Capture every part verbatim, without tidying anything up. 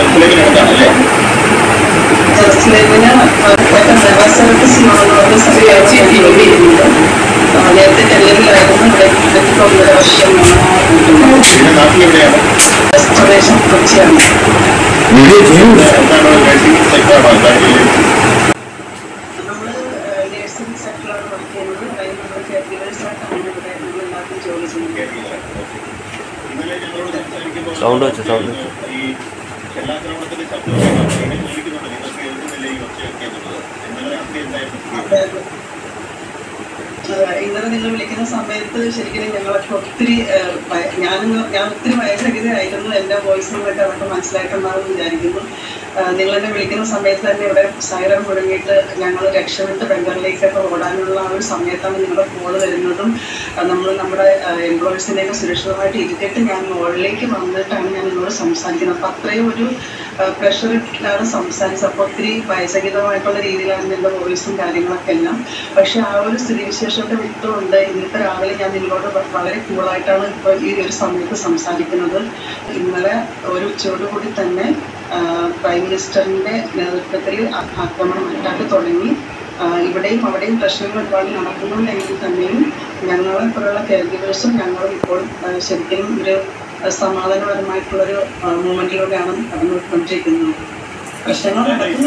ജെറുസലേമിന് നേരത്തെ ഡൽഹിയിലായിരുന്നു. ഇവിടെ ഒന്നര വർഷം പ്രദേശം കൊച്ചിയാണ്. നമ്മൾ നേഴ്സിംഗ് സെക്ടറിലാണ് വർക്ക് ചെയ്യുന്നത്. അതായത് നമ്മൾ കെയർഗിവേഴ്സായിട്ടാണ് ഇവിടെ നമ്മളെല്ലാവർക്കും ജോലി ചെയ്യുന്നത്. സൗണ്ട് വെച്ചു സൗണ്ട് വെച്ചു ഇന്നലെ നിങ്ങൾ വിളിക്കുന്ന സമയത്ത് ശരിക്കും ഞങ്ങളൊക്കെ ഒത്തിരി ഞാൻ ഞാൻ ഒത്തിരി വയസ്സഹിതയായിരുന്നു. എൻ്റെ വോയിസ് നിങ്ങളൊക്കെ അവർക്ക് മനസ്സിലായിട്ടുണ്ടാകുമെന്ന് വിചാരിക്കുന്നു. നിങ്ങളെന്നെ വിളിക്കുന്ന സമയത്ത് തന്നെ ഇവിടെ സൈറൻ മുഴങ്ങിയിട്ട് ഞങ്ങൾ രക്ഷപ്പെട്ട് ബംഗാളിലേക്കൊക്കെ ഓടാനുള്ള ആ ഒരു സമയത്താണ് നിങ്ങളുടെ കോള് വരുന്നതും നമ്മൾ നമ്മുടെ എംപ്ലോയീസിനെയൊക്കെ സുരക്ഷിതമായിട്ട് ഇരുത്തിയിട്ട് ഞാൻ മുകളിലേക്ക് വന്നിട്ടാണ് ഞാൻ നിങ്ങളോട് സംസാരിക്കുന്നത്. അപ്പം അത്രയും ഒരു പ്രഷറിലാണ് സംസാരിച്ചത്. അപ്പോൾ ഒത്തിരി വയസ്സഹിതമായിട്ടുള്ള രീതിയിലാണ് എൻ്റെ വോയിസും കാര്യങ്ങളൊക്കെ എല്ലാം. പക്ഷെ ആ ഒരു സ്ഥിതിവിശേഷമൊക്കെ വിട്ടുകൊണ്ട് ഇന്നത്തെ രാവിലെ ഞാൻ നിങ്ങളോട് വളരെ കൂളായിട്ടാണ് ഇപ്പോൾ ഈ ഒരു സമയത്ത് സംസാരിക്കുന്നത്. ഇന്നലെ ഒരു ഉച്ചയോടുകൂടി തന്നെ പ്രൈം മിനിസ്റ്ററിൻ്റെ നേതൃത്വത്തിൽ ആക്രമണം അറ്റാക്ക് തുടങ്ങി. ഇവിടെയും അവിടെയും പ്രശ്നങ്ങൾ ഒരുപാട് നടക്കുന്നുണ്ടെങ്കിൽ തന്നെയും ഞങ്ങളെ പോലുള്ള കെയർഗിവേഴ്സും ഞങ്ങളും ഇപ്പോൾ ശരിക്കും ഒരു സമാധാനപരമായിട്ടുള്ളൊരു മൂവ്മെന്റിലൂടെയാണ് കടന്നുകൊണ്ടിരിക്കുന്നത്. പ്രശ്നങ്ങൾ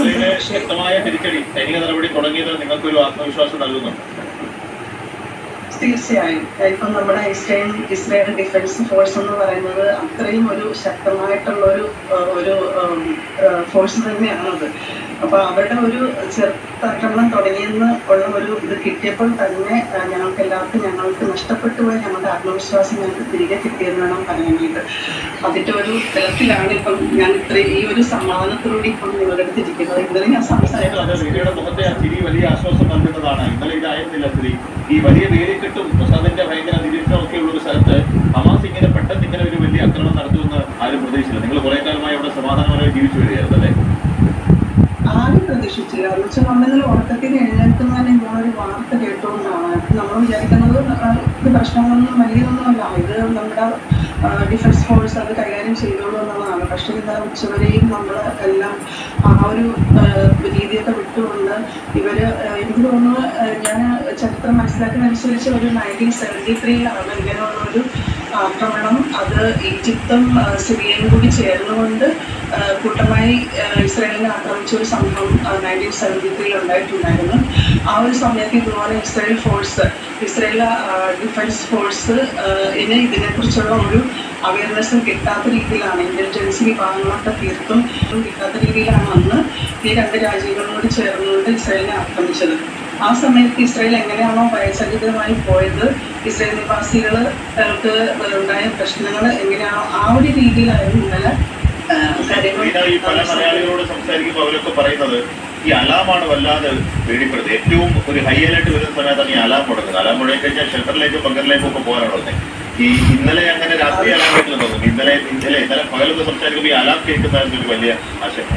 തീർച്ചയായും ഇപ്പം നമ്മുടെ ഇസ്രായേൽ ഇസ്രായേൽ ഡിഫൻസ് ഫോഴ്സ് എന്ന് പറയുന്നത് അത്രയും ഒരു ശക്തമായിട്ടുള്ള ഒരു ഒരു ഫോഴ്സ് തന്നെയാണത്. അപ്പോൾ അവരുടെ ഒരു ചെറുത്താക്രമണം തുടങ്ങിയെന്ന് ഉള്ള ഒരു ഇത് കിട്ടിയപ്പോൾ തന്നെ ഞങ്ങൾക്ക് എല്ലാവർക്കും ഞങ്ങൾക്ക് നഷ്ടപ്പെട്ടു പോയ ഞങ്ങളുടെ ആത്മവിശ്വാസം ഞങ്ങൾക്ക് തിരികെ കിട്ടിയെന്ന് വേണം പറയാനായിട്ട്. അതിൻ്റെ ഒരു തലത്തിലാണ് ഇപ്പം ഞാൻ ഇത്ര ഈ ഒരു സമാധാനത്തോടെ ഇപ്പം നിങ്ങളുടെ അടുത്തിരിക്കുന്നത്. ഇന്നലെ ഞാൻ സംസാരിക്കുന്നത് വലിയ ആശ്വാസം നൽകുന്നതാണ്. ഇന്നലെ ഇതായിരുന്നില്ല സ്ഥിതി. ഈ വലിയ വേലിക്കെട്ടും പ്രസാദിന്റെ ഭയങ്കര നിരീക്ഷണമൊക്കെ ഉള്ള ഒരു സ്ഥലത്ത് ഹമാസ് ഇങ്ങനെ പെട്ടെന്ന് ഇങ്ങനെ ഒരു വലിയ ആക്രമണം നടത്തുമെന്ന് ആരും പ്രതീക്ഷിച്ചില്ല. നിങ്ങൾ കുറെ കാലമായി അവിടെ സമാധാനപരമായി ജീവിച്ചു വരികയായിരുന്നു അല്ലേ? ആരും പ്രതീക്ഷിച്ചില്ല. എന്ന് വെച്ചാൽ നമ്മളിന്നലെ ഉറക്കത്തിന് എഴുന്നേൽക്കുന്നതന്നെ ഇങ്ങനൊരു വാർത്ത കേട്ടുകൊണ്ടാണ്. നമ്മൾ വിചാരിക്കുന്നത് ഇത് പ്രശ്നങ്ങളൊന്നും വലിയതൊന്നുമല്ല, ഇത് നമ്മുടെ ഡിഫൻസ് ഫോഴ്സ് അത് കൈകാര്യം ചെയ്തോളൂ എന്നുള്ളതാണ്. പക്ഷേ ഇന്ന് ഉച്ചവരെയും നമ്മൾ എല്ലാം ആ ഒരു രീതിയൊക്കെ വിട്ടുകൊണ്ട് ഇവർ എനിക്ക് തോന്നുന്നു ഞാൻ ചരിത്രം മനസ്സിലാക്കുന്നതനുസരിച്ച് ഒരു നയൻറ്റീൻ സെവൻറ്റി ത്രീയിലാണ് ഇങ്ങനെയുള്ളൊരു ആക്രമണം. അത് ഈജിപ്തും സിറിയയും കൂടി ചേർന്നുകൊണ്ട് കൂട്ടമായി ഇസ്രായേലിനെ ആക്രമിച്ച ഒരു സംഭവം നയൻറ്റീൻ സെവൻറ്റി ത്രീയിൽ ഉണ്ടായിട്ടുണ്ടായിരുന്നു. ആ ഒരു സമയത്ത് ഇതുപോലെ Israel force Israel defence force ഇനി ഇതിനെക്കുറിച്ചുള്ള ഒരു അവയർനെസ്സും കിട്ടാത്ത രീതിയിലാണ് ഇൻ്റലിജൻസ് വിഭാഗങ്ങളൊക്കെ തീർത്തും കിട്ടാത്ത രീതിയിലാണ് അന്ന് ഈ രണ്ട് രാജ്യങ്ങളോട് ചേർന്നുകൊണ്ട് ഇസ്രായേലിനെ ആക്രമിച്ചത്. ആ സമയത്ത് ഇസ്രായേൽ എങ്ങനെയാണോ ഭയസഹിതമായി പോയത്, ഇസ്രായേൽ നിവാസികൾക്ക് ഉണ്ടായ പ്രശ്നങ്ങൾ എങ്ങനെയാണോ ആ ഒരു രീതിയിലായിരുന്നു ഇന്നലെ കാര്യങ്ങൾ. പല മലയാളികളോട് സംസാരിക്കുമ്പോൾ അവരൊക്കെ പറയുന്നത് ഈ അലാമാണ് വല്ലാതെ പേടിപ്പെടുന്നത്. ഏറ്റവും ഒരു ഹൈ അലർട്ട് വരുന്ന സമയത്താണ് ഈ അലാം മുടങ്ങുന്നത്. അലാം മുടങ്ങി കഴിഞ്ഞാൽ ഷെൽട്ടറിലേക്കും ബങ്കറിലേക്കും ഒക്കെ പോകാനുള്ളത്. ഈ ഇന്നലെ അങ്ങനെ രാത്രി അലാം കേട്ടില്ല തോന്നുന്നു. ഇന്നലെ ഇന്നലെ ഇന്നലെ പകലൊക്കെ സംസാരിക്കുമ്പോൾ ഈ അലാം കേൾക്കുന്നതായിരുന്നു ഒരു വലിയ ആശങ്ക.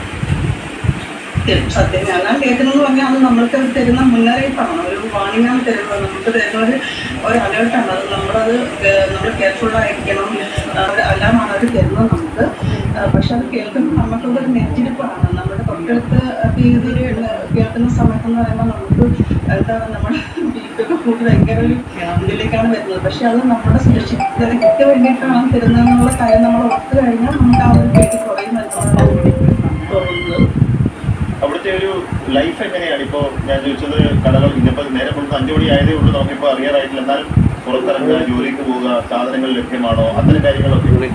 സത്യം അലാം കേൾക്കുന്നതെന്ന് പറഞ്ഞാൽ അത് നമ്മൾക്ക് തരുന്ന മുന്നറിയിപ്പാണ്, ഒരു വാണിംഗാണ് തരുന്നത്. നമുക്ക് തരുന്ന ഒരു ഒരു അലേർട്ടാണ്. അത് നമ്മളത് നമ്മൾ കെയർഫുള്ളായിരിക്കണം. അലാമാണ് അത് തരുന്നത് നമുക്ക്. പക്ഷെ അത് കേൾക്കുമ്പോൾ നമുക്കുള്ള ഒരു നെറ്റിരിപ്പാണ്. നമ്മുടെ തൊട്ടടുത്ത് ഇത് കേൾക്കുന്ന സമയത്തെന്ന് പറയുമ്പോൾ നമുക്ക് എന്താ നമ്മുടെ ബീപ്പൊക്കെ കൂട്ടി ഭയങ്കര ഒരു ഇതിലേക്കാണ് വരുന്നത്. പക്ഷെ അത് നമ്മുടെ സുരക്ഷിതതയ്ക്ക് വേണ്ടിയിട്ടാണ് തരുന്നതെന്നുള്ള കാര്യം നമ്മൾ ഓർത്ത് കഴിഞ്ഞാൽ നമുക്ക് ആ ഒരു പേടി കുറയുമെന്നാണ് തോന്നുന്നത്. അവിടുത്തെ ഒരു ലൈഫ് എങ്ങനെയാണ്? ഇപ്പോൾ ഞാൻ ചോദിച്ചത് കടകൾ ഇന്നിപ്പോൾ നേരെ കൊടുത്ത് അഞ്ചു മണി ആയതേ ഉള്ളൂ, നമുക്കിപ്പോൾ അറിയാറായിട്ടില്ല. എന്നാലും പുറത്തിറങ്ങുക, ജോലിക്ക് പോവുക, സാധനങ്ങൾ ലഭ്യമാണോ, അത്തരം കാര്യങ്ങളൊക്കെ ഇവിടെ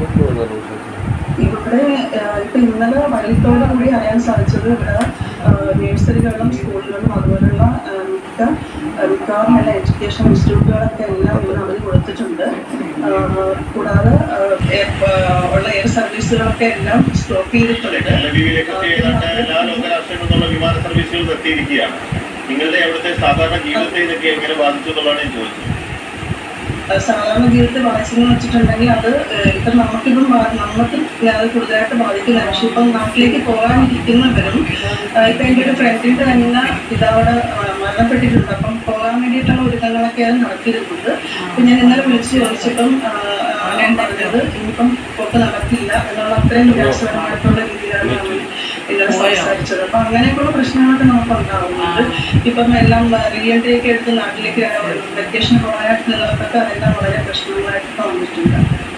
ഇപ്പൊ ഇന്നലെ വൈകിട്ടോടു കൂടി അറിയാൻ സാധിച്ചത് ഇവിടെ നഴ്സറികളിലും സ്കൂളുകളിലും അതുപോലുള്ള മിക്ക മിക്കവാറും എല്ലാ എഡ്യൂക്കേഷൻ ഇൻസ്റ്റിറ്റ്യൂട്ടുകളൊക്കെ എല്ലാം ഇന്ന് അവധി കൊടുത്തിട്ടുണ്ട്. കൂടാതെ ഉള്ള എയർ സർവീസുകളൊക്കെ എല്ലാം സ്റ്റോപ്പ് ചെയ്തിട്ടുണ്ട്. എല്ലാ ലോകരാഷ്ട്രങ്ങളിലുള്ള വിമാന സർവീസുകൾ നിർത്തിയിരിക്കുകയാണ്. നിങ്ങളുടെ അവിടുത്തെ സാധാരണ ജീവിതത്തെ ഇതൊക്കെ എങ്ങനെ ബാധിച്ചു എന്നുള്ളതാണ് ഞാൻ ചോദിച്ചത്. സാധാരണ ജീവിതത്തെ ബാധിച്ചെന്ന് വെച്ചിട്ടുണ്ടെങ്കിൽ അത് ഇപ്പം നമുക്കിപ്പം നമുക്ക് അത് കൂടുതലായിട്ട് ബാധിക്കില്ല. പക്ഷെ ഇപ്പം നാട്ടിലേക്ക് പോകാനിരിക്കുന്നവരും ഇപ്പം എൻ്റെ ഒരു ഫ്രണ്ടിൻ്റെ തന്നെ ഇതവിടെ മരണപ്പെട്ടിട്ടുണ്ട്. അപ്പം പോകാൻ വേണ്ടിയിട്ടുള്ള ഒരുക്കങ്ങളൊക്കെയാണ് നടത്തിയിരുന്നത്. അപ്പം ഞാൻ ഇന്നലെ വിളിച്ച് ചോദിച്ചപ്പം ഞാൻ പറഞ്ഞത് ഇനിയിപ്പം പോക്ക് നടക്കില്ല എന്നുള്ള അത്രയും നിരാശപരമായിട്ടുള്ള രീതിയിലാണ് സംസാരിച്ചത്. അപ്പൊ അങ്ങനെയൊക്കെയുള്ള പ്രശ്നങ്ങളൊക്കെ നമുക്ക് ഉണ്ടാകുന്നുണ്ട്. ഇപ്പം എല്ലാം റീ എൻട്രി ഒക്കെ എടുത്ത് നാട്ടിലേക്ക് വെക്കേഷൻ പോകാനായിട്ടുള്ളവർക്കൊക്കെ അതെല്ലാം വളരെ പ്രശ്നങ്ങളായിട്ടൊക്കെ വന്നിട്ടുണ്ട്.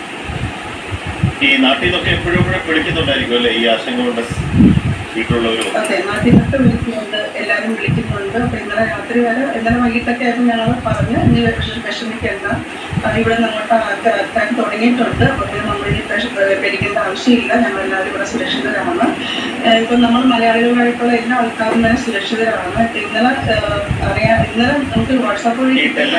ഈ നാട്ടിൽ നിന്നൊക്കെ എപ്പോഴും വിളിക്കുന്നുണ്ടായിരിക്കും അല്ലേ ഈ ആശങ്ക കൊണ്ട് വീട്ടിലുള്ളവരും? അതെ, നാട്ടിൽ നിന്നൊക്കെ വിളിക്കുന്നുണ്ട്, എല്ലാവരും വിളിക്കുന്നുണ്ട്. അപ്പൊ ഇന്നലെ രാത്രി വരെ ഇന്നലെ വൈകിട്ടൊക്കെ ആയപ്പോൾ ഞങ്ങൾ പറഞ്ഞ് ഇനി വിഷമിക്കേണ്ട, ഇവിടെ നമ്മൾക്ക് അറ്റാൻ തുടങ്ങിയിട്ടുണ്ട്, അപ്പോൾ പിന്നെ നമ്മളിനി പേടിക്കേണ്ട ആവശ്യമില്ല, ഞങ്ങളെല്ലാവരും ഇവിടെ സുരക്ഷിതരാണ്. ഇപ്പം നമ്മൾ മലയാളികളായിട്ടുള്ള എല്ലാ ആൾക്കാരും തന്നെ സുരക്ഷിതരാണ്. ഇപ്പം ഇന്നലെ അറിയാം, ഇന്നലെ നമുക്ക് വാട്സാപ്പ് വഴി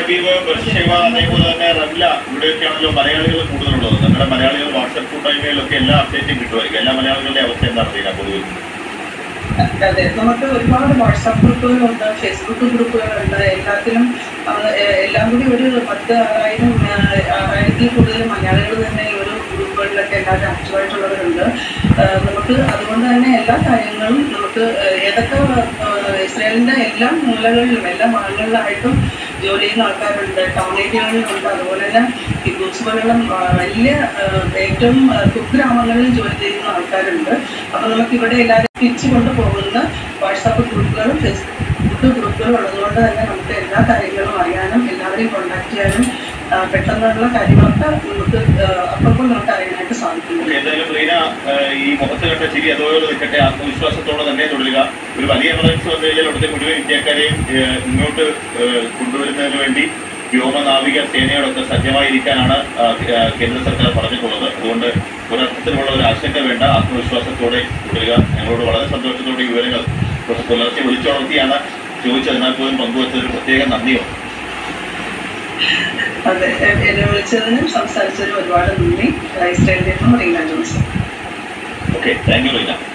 ഇവിടെയൊക്കെയാണല്ലോ മലയാളികൾ കൂടുതലുള്ളത്. നമ്മുടെ മലയാളികൾ വാട്സാപ്പ് കൂട്ടായ്മയിലൊക്കെ എല്ലാ അപ്ഡേറ്റും കിട്ടുമായിരിക്കും. എല്ലാ മലയാളികളുടെ അവസ്ഥ എന്താണ് അറിയാം പൊതുവിൽ? അതെ, നമുക്ക് ഒരുപാട് വാട്സാപ്പ് ഗ്രൂപ്പുകളുണ്ട്, ഫേസ്ബുക്ക് ഗ്രൂപ്പുകളുണ്ട്. എല്ലാത്തിലും എല്ലാം കൂടി ഒരു പത്ത് ആറായിരം ആറായിരത്തിൽ കൂടുതൽ മലയാളികൾ തന്നെ ഈ ഒരു ഗ്രൂപ്പുകളിലൊക്കെ എല്ലാവരും ആക്റ്റീവായിട്ടുള്ളവരുണ്ട്. നമുക്ക് അതുകൊണ്ട് തന്നെ എല്ലാ കാര്യങ്ങളും നമുക്ക് ഏതൊക്കെ ഇസ്രായേലിൻ്റെ എല്ലാ മൂലകളിലും എല്ലാ ഭാഗങ്ങളിലായിട്ടും ജോലി ചെയ്യുന്ന ആൾക്കാരുണ്ട്, ടൗൺ ഏരിയകളിലുണ്ട്. അതുപോലെ തന്നെ കിബൂട്സ് പോലുള്ള വലിയ ഏറ്റവും കുഗ്രാമങ്ങളിൽ ജോലി ചെയ്യുന്ന ആൾക്കാരുണ്ട്. അപ്പോൾ നമുക്കിവിടെ എല്ലാവരും തിരിച്ചു കൊണ്ടുപോകുന്ന വാട്സാപ്പ് ഗ്രൂപ്പുകളും ഫേസ്ബുക്ക് ഗ്രൂപ്പുകളും ഉള്ളതുകൊണ്ട് തന്നെ നമുക്ക് എല്ലാ കാര്യങ്ങളും അറിയാനും എല്ലാവരെയും കോൺടാക്ട് ചെയ്യാനും പെട്ടെന്നുള്ള കാര്യങ്ങളൊക്കെ നമുക്ക് അപ്പപ്പോൾ നമുക്ക് അറിയാനായിട്ട് സാധിക്കും. എന്തായാലും റീന, ഈ മുഖത്ത് കണ്ട ചിരി അതുപോലെ നിൽക്കട്ടെ, ആത്മവിശ്വാസത്തോടെ തന്നെ തുടരുക. ഒരു വലിയ എമർജൻസി വന്നു കഴിഞ്ഞാൽ അവിടുത്തെ മുഴുവൻ ഇന്ത്യക്കാരെയും ഇങ്ങോട്ട് കൊണ്ടുവരുന്നതിന് വേണ്ടി വ്യോമ നാവിക സേനയോടൊക്കെ സജ്ജമായിരിക്കാനാണ് കേന്ദ്ര സർക്കാർ പറഞ്ഞിട്ടുള്ളത്. അതുകൊണ്ട് ഒരർത്ഥത്തിലുള്ള ഒരു ആശങ്ക വേണ്ട, ആത്മവിശ്വാസത്തോടെ തുടരുക. ഞങ്ങളോട് വളരെ സന്തോഷത്തോടെ വിവരങ്ങൾ പുലർച്ചെ വിളിച്ചുണർത്തിയാണ് ചോദിച്ചതിനാൽ പോലും പങ്കുവച്ചതിന് പ്രത്യേക നന്ദിയുണ്ട്. അതെ, എന്നെ വിളിച്ചതിനും സംസാരിച്ചതിനും ഒരുപാട് നന്ദി. ഇസ്രായേലിൽ നിന്നും Reena Johnson. Okay, thank you Reena.